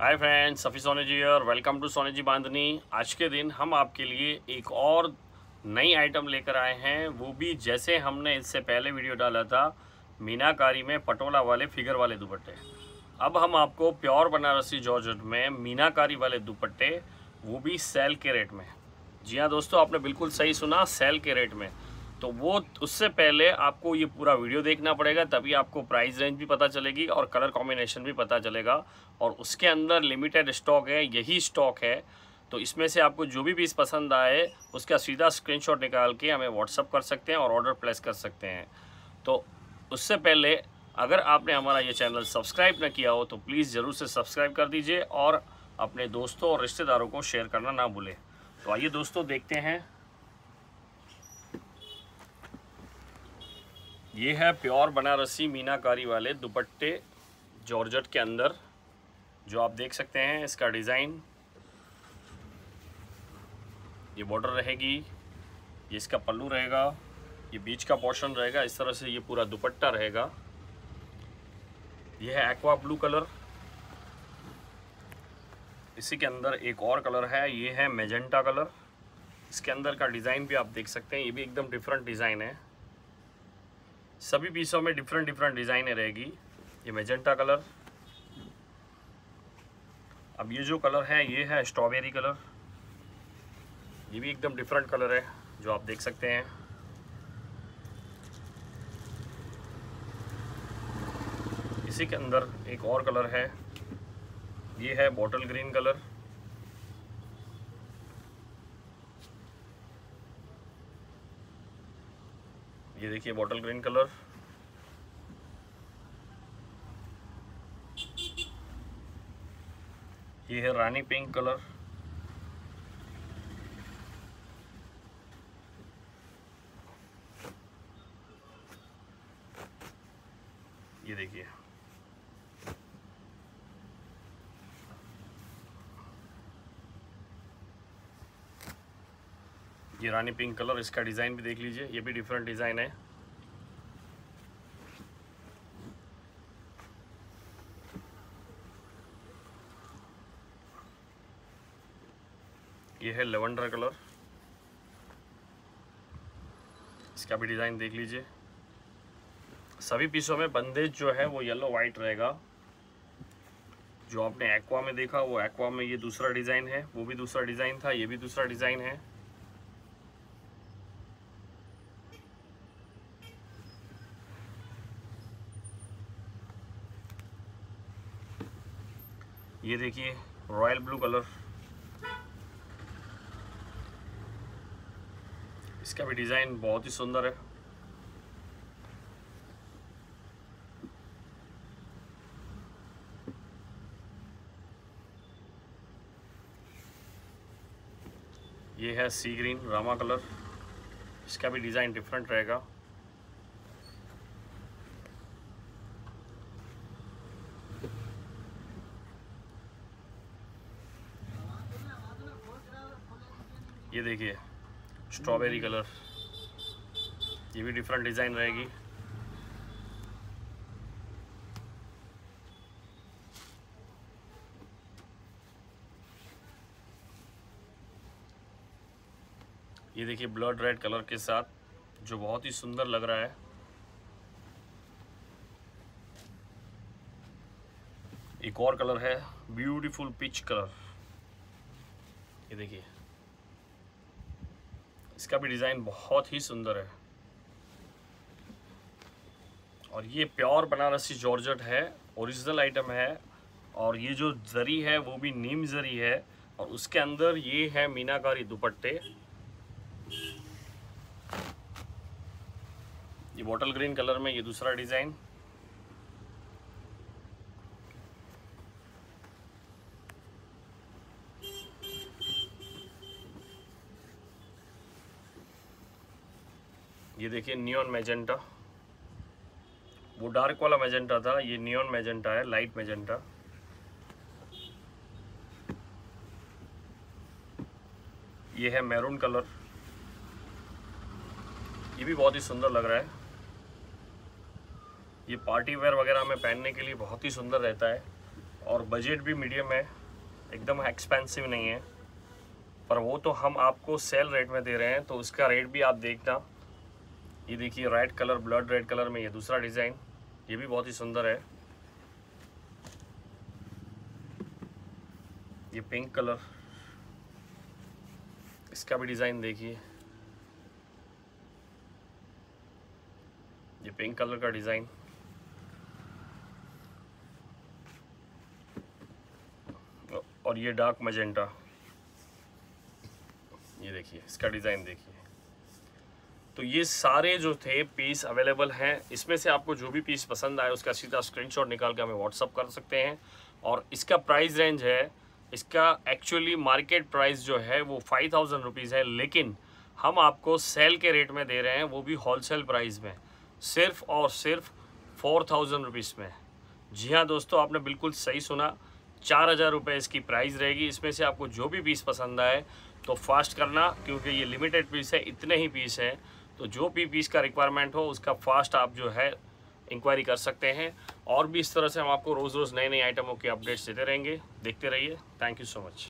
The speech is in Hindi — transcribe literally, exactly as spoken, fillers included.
हाय फ्रेंड्स, सफ़ी सोनी जी और वेलकम टू सोनी जी बांधनी। आज के दिन हम आपके लिए एक और नई आइटम लेकर आए हैं, वो भी जैसे हमने इससे पहले वीडियो डाला था मीनाकारी में पटोला वाले फिगर वाले दुपट्टे। अब हम आपको प्योर बनारसी जॉर्जेट में मीनाकारी वाले दुपट्टे, वो भी सेल के रेट में। जी हाँ दोस्तों, आपने बिल्कुल सही सुना, सेल के रेट में। तो वो उससे पहले आपको ये पूरा वीडियो देखना पड़ेगा, तभी आपको प्राइस रेंज भी पता चलेगी और कलर कॉम्बिनेशन भी पता चलेगा। और उसके अंदर लिमिटेड स्टॉक है, यही स्टॉक है। तो इसमें से आपको जो भी पीस पसंद आए उसका सीधा स्क्रीनशॉट निकाल के हमें व्हाट्सअप कर सकते हैं और ऑर्डर प्लेस कर सकते हैं। तो उससे पहले अगर आपने हमारा ये चैनल सब्सक्राइब न किया हो तो प्लीज़ ज़रूर से सब्सक्राइब कर दीजिए और अपने दोस्तों और रिश्तेदारों को शेयर करना ना भूलें। तो आइए दोस्तों, देखते हैं। ये है प्योर बनारसी मीनाकारी वाले दुपट्टे जॉर्जेट के अंदर, जो आप देख सकते हैं। इसका डिज़ाइन, ये बॉर्डर रहेगी, ये इसका पल्लू रहेगा, ये बीच का पोर्शन रहेगा, इस तरह से ये पूरा दुपट्टा रहेगा। ये है एक्वा ब्लू कलर। इसी के अंदर एक और कलर है, ये है मैजेंटा कलर। इसके अंदर का डिज़ाइन भी आप देख सकते हैं, ये भी एकदम डिफरेंट डिज़ाइन है। सभी पीसों में डिफरेंट डिफरेंट डिज़ाइनें रहेगी। ये मैजेंटा कलर। अब ये जो कलर है ये है स्ट्रॉबेरी कलर। ये भी एकदम डिफरेंट कलर है, जो आप देख सकते हैं। इसी के अंदर एक और कलर है, ये है बॉटल ग्रीन कलर। ये देखिए बॉटल ग्रीन कलर। ये है रानी पिंक कलर। ये देखिए, ये रानी पिंक कलर। इसका डिज़ाइन भी देख लीजिए, ये भी डिफरेंट डिज़ाइन है। ये है लेवेंडर कलर। इसका भी डिज़ाइन देख लीजिए। सभी पीसों में बंदेज जो है वो येलो वाइट रहेगा। जो आपने एक्वा में देखा वो एक्वा में ये दूसरा डिज़ाइन है, वो भी दूसरा डिज़ाइन था, ये भी दूसरा डिज़ाइन है। ये देखिए रॉयल ब्लू कलर। इसका भी डिज़ाइन बहुत ही सुंदर है। ये है सी ग्रीन रामा कलर। इसका भी डिज़ाइन डिफरेंट रहेगा। ये देखिए स्ट्रॉबेरी कलर। ये भी डिफरेंट डिज़ाइन रहेगी। ये देखिए ब्लड रेड कलर के साथ, जो बहुत ही सुंदर लग रहा है। एक और कलर है ब्यूटीफुल पिच कलर। ये देखिए, इसका भी डिज़ाइन बहुत ही सुंदर है। और ये प्योर बनारसी जॉर्जेट है, ओरिजिनल आइटम है। और ये जो जरी है वो भी नीम जरी है। और उसके अंदर ये है मीनाकारी दुपट्टे। ये बॉटल ग्रीन कलर में ये दूसरा डिज़ाइन। ये देखिए नियॉन मैजेंटा। वो डार्क वाला मैजेंटा था, ये नियॉन मैजेंटा है, लाइट मैजेंटा। ये है मैरून कलर। ये भी बहुत ही सुंदर लग रहा है। ये पार्टी वेयर वगैरह में पहनने के लिए बहुत ही सुंदर रहता है। और बजट भी मीडियम है, एकदम एक्सपेंसिव नहीं है, पर वो तो हम आपको सेल रेट में दे रहे हैं, तो उसका रेट भी आप देखना। ये देखिए red colour, blood red colour में ये दूसरा डिज़ाइन, ये भी बहुत ही सुंदर है। ये पिंक कलर, इसका भी डिज़ाइन देखिए, ये पिंक कलर का डिज़ाइन। और ये डार्क मजेंटा, ये देखिए इसका डिज़ाइन देखिए। तो ये सारे जो थे पीस अवेलेबल हैं, इसमें से आपको जो भी पीस पसंद आए उसका सीधा स्क्रीनशॉट निकाल के हमें व्हाट्सअप कर सकते हैं। और इसका प्राइस रेंज है, इसका एक्चुअली मार्केट प्राइस जो है वो फाइव थाउजेंड रुपीज़ है, लेकिन हम आपको सेल के रेट में दे रहे हैं, वो भी होलसेल प्राइस में, सिर्फ और सिर्फ फोर थाउजेंड रुपीज़ में। जी हाँ दोस्तों, आपने बिल्कुल सही सुना, चार हज़ार रुपये इसकी प्राइस रहेगी। इसमें से आपको जो भी पीस पसंद आए तो फास्ट करना, क्योंकि ये लिमिटेड पीस है, इतने ही पीस हैं। तो जो भी पीस का रिक्वायरमेंट हो उसका फास्ट आप जो है इंक्वायरी कर सकते हैं। और भी इस तरह से हम आपको रोज़ रोज़ नए नए आइटमों के अपडेट्स देते रहेंगे, देखते रहिए। Thank you so much.